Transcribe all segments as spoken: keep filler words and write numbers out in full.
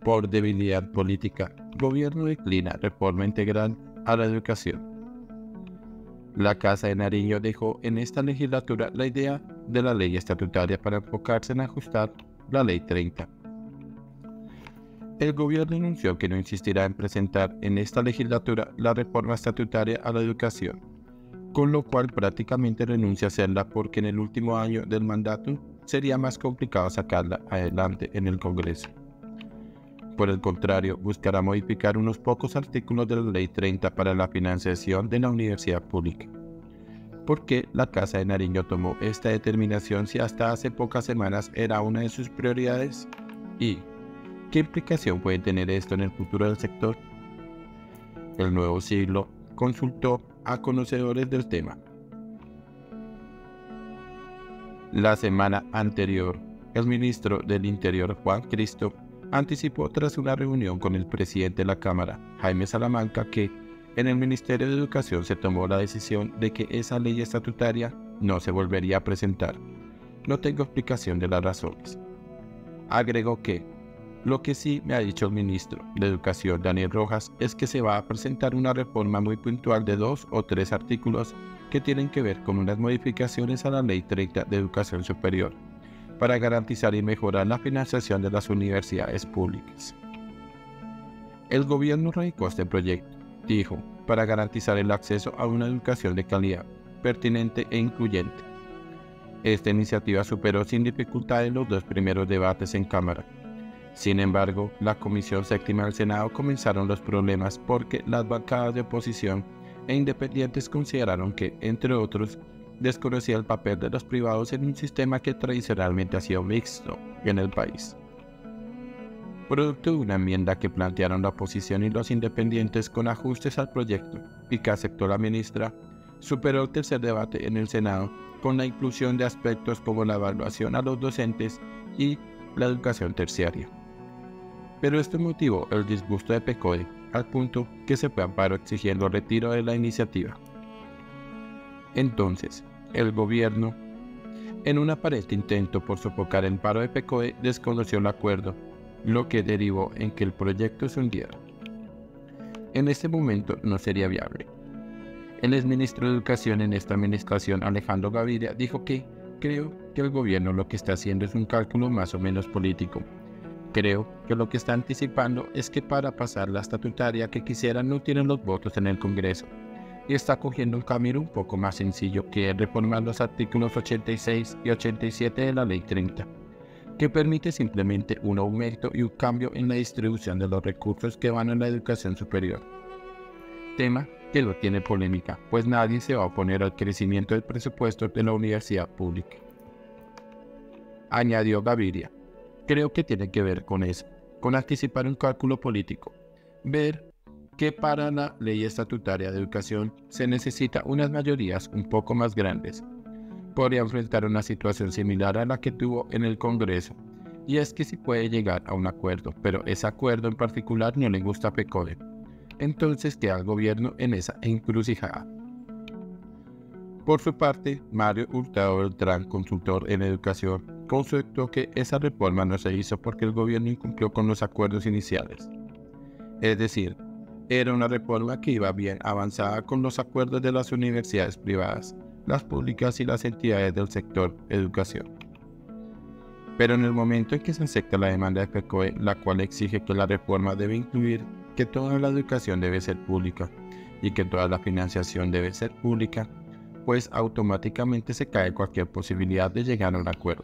Por debilidad política, gobierno declina reforma integral a la educación. La Casa de Nariño dejó en esta legislatura la idea de la ley estatutaria para enfocarse en ajustar la Ley treinta. El gobierno anunció que no insistirá en presentar en esta legislatura la reforma estatutaria a la educación, con lo cual prácticamente renuncia a hacerla porque en el último año del mandato sería más complicado sacarla adelante en el Congreso. Por el contrario, buscará modificar unos pocos artículos de la Ley treinta para la financiación de la universidad pública. ¿Por qué la Casa de Nariño tomó esta determinación si hasta hace pocas semanas era una de sus prioridades? ¿Y qué implicación puede tener esto en el futuro del sector? El Nuevo Siglo consultó a conocedores del tema. La semana anterior, el ministro del Interior, Juan Cristo, anticipó tras una reunión con el presidente de la Cámara, Jaime Salamanca, que en el Ministerio de Educación se tomó la decisión de que esa ley estatutaria no se volvería a presentar. No tengo explicación de las razones. Agregó que lo que sí me ha dicho el ministro de Educación, Daniel Rojas, es que se va a presentar una reforma muy puntual de dos o tres artículos que tienen que ver con unas modificaciones a la Ley treinta de Educación Superior, para garantizar y mejorar la financiación de las universidades públicas. El gobierno radicó este proyecto, dijo, para garantizar el acceso a una educación de calidad, pertinente e incluyente. Esta iniciativa superó sin dificultades los dos primeros debates en Cámara. Sin embargo, la Comisión Séptima del Senado comenzaron los problemas porque las bancadas de oposición e independientes consideraron que, entre otros, desconocía el papel de los privados en un sistema que tradicionalmente ha sido mixto en el país. Producto de una enmienda que plantearon la oposición y los independientes con ajustes al proyecto y que aceptó la ministra, superó el tercer debate en el Senado con la inclusión de aspectos como la evaluación a los docentes y la educación terciaria. Pero esto motivó el disgusto de PECODE al punto que se fue a paro exigiendo el retiro de la iniciativa. Entonces, el gobierno, en un aparente intento por sofocar el paro de PECODE, desconoció el acuerdo, lo que derivó en que el proyecto se hundiera. En este momento no sería viable. El exministro de Educación en esta administración, Alejandro Gaviria, dijo que creo que el gobierno lo que está haciendo es un cálculo más o menos político. Creo que lo que está anticipando es que para pasar la estatutaria que quisieran no tienen los votos en el Congreso y está cogiendo un camino un poco más sencillo que es reformar los artículos ochenta y seis y ochenta y siete de la Ley treinta, que permite simplemente un aumento y un cambio en la distribución de los recursos que van a la educación superior. Tema que no tiene polémica, pues nadie se va a oponer al crecimiento del presupuesto de la universidad pública. Añadió Gaviria. Creo que tiene que ver con eso, con anticipar un cálculo político, ver que para la ley estatutaria de educación se necesita unas mayorías un poco más grandes. Podría enfrentar una situación similar a la que tuvo en el Congreso, y es que sí puede llegar a un acuerdo, pero ese acuerdo en particular no le gusta a PECODE. Entonces queda el gobierno en esa encrucijada. Por su parte, Mario Hurtado Beltrán, consultor en educación, constató que esa reforma no se hizo porque el gobierno incumplió con los acuerdos iniciales. Es decir, era una reforma que iba bien avanzada con los acuerdos de las universidades privadas, las públicas y las entidades del sector educación. Pero en el momento en que se acepta la demanda de PECODE, la cual exige que la reforma debe incluir que toda la educación debe ser pública y que toda la financiación debe ser pública, pues automáticamente se cae cualquier posibilidad de llegar a un acuerdo.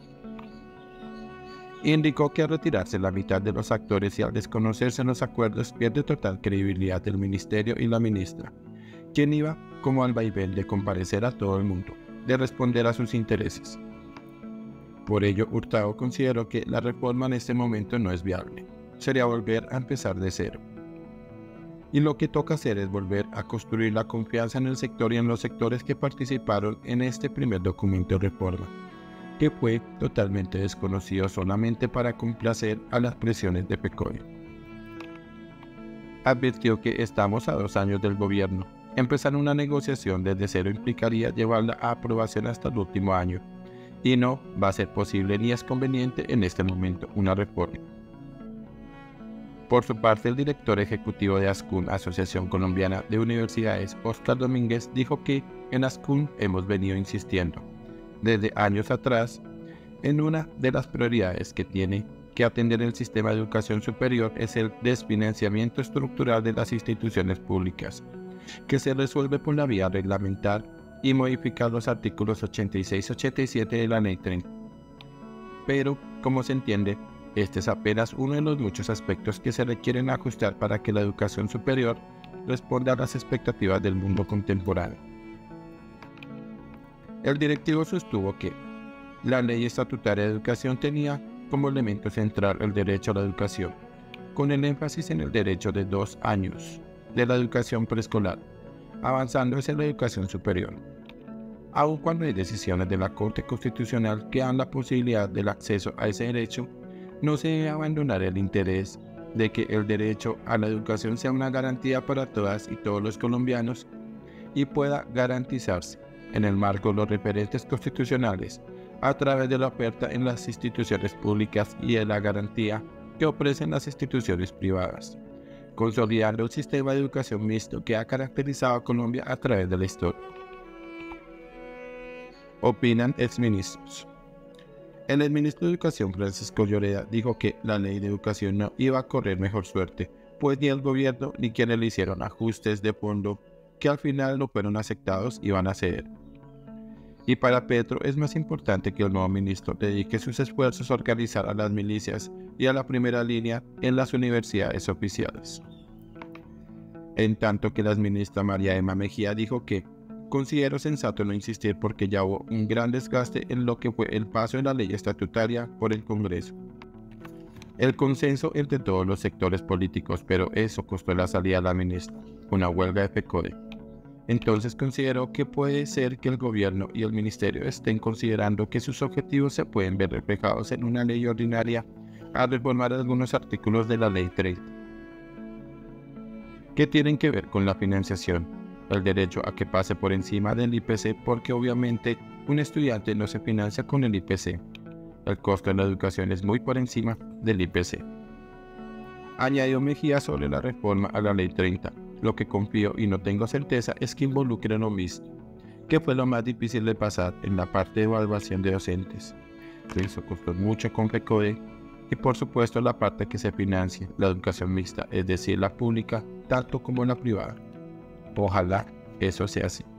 Indicó que al retirarse la mitad de los actores y al desconocerse los acuerdos pierde total credibilidad el ministerio y la ministra, quien iba como al vaivén de comparecer a todo el mundo, de responder a sus intereses. Por ello, Hurtado consideró que la reforma en este momento no es viable, sería volver a empezar de cero. Y lo que toca hacer es volver a construir la confianza en el sector y en los sectores que participaron en este primer documento de reforma, que fue totalmente desconocido solamente para complacer a las presiones de PECODE. Advirtió que estamos a dos años del gobierno. Empezar una negociación desde cero implicaría llevarla a aprobación hasta el último año, y no va a ser posible ni es conveniente en este momento una reforma. Por su parte, el director ejecutivo de ASCUN, Asociación Colombiana de Universidades, Óscar Domínguez, dijo que en ASCUN hemos venido insistiendo desde años atrás en una de las prioridades que tiene que atender el sistema de educación superior es el desfinanciamiento estructural de las instituciones públicas, que se resuelve por la vía reglamentar y modificar los artículos ochenta y seis y ochenta y siete de la Ley treinta. Pero, como se entiende, este es apenas uno de los muchos aspectos que se requieren ajustar para que la educación superior responda a las expectativas del mundo contemporáneo. El directivo sostuvo que la Ley Estatutaria de Educación tenía como elemento central el derecho a la educación, con el énfasis en el derecho de dos años de la educación preescolar, avanzando hacia la educación superior. Aun cuando hay decisiones de la Corte Constitucional que dan la posibilidad del acceso a ese derecho, no se debe abandonar el interés de que el derecho a la educación sea una garantía para todas y todos los colombianos y pueda garantizarse en el marco de los referentes constitucionales a través de la oferta en las instituciones públicas y de la garantía que ofrecen las instituciones privadas, consolidando un sistema de educación mixto que ha caracterizado a Colombia a través de la historia. Opinan exministros. El exministro de Educación, Francisco Lloreda, dijo que la ley de educación no iba a correr mejor suerte, pues ni el gobierno ni quienes le hicieron ajustes de fondo que al final no fueron aceptados iban a ceder. Y para Petro es más importante que el nuevo ministro dedique sus esfuerzos a organizar a las milicias y a la primera línea en las universidades oficiales. En tanto que la exministra María Emma Mejía dijo que considero sensato no insistir porque ya hubo un gran desgaste en lo que fue el paso de la ley estatutaria por el Congreso. El consenso entre todos los sectores políticos, pero eso costó la salida de la ministra, una huelga de FECODE. Entonces considero que puede ser que el gobierno y el ministerio estén considerando que sus objetivos se pueden ver reflejados en una ley ordinaria al reformar algunos artículos de la Ley treinta, que tienen que ver con la financiación, el derecho a que pase por encima del I P C, porque obviamente un estudiante no se financia con el I P C. El costo de la educación es muy por encima del I P C. Añadió Mejía sobre la reforma a la Ley treinta. Lo que confío y no tengo certeza es que involucren lo mismo, que fue lo más difícil de pasar en la parte de evaluación de docentes. Eso costó mucho con FECODE y por supuesto la parte que se financie, la educación mixta, es decir, la pública tanto como la privada. Ojalá eso sea así.